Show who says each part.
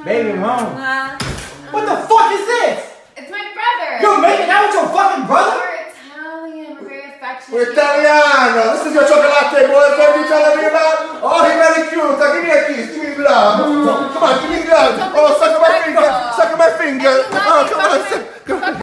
Speaker 1: Baby, wrong. What the fuck is this?
Speaker 2: It's my brother.
Speaker 1: You're making out with your fucking brother?
Speaker 2: We're Italian. We're very affectionate.
Speaker 3: We're Italiano. This is your chocolate boyfriend you telling me about? Oh, he's very cute. Give me a kiss. Give me love. Come on, give me love. Oh, suck my finger. Suck my finger. Oh, come on, suck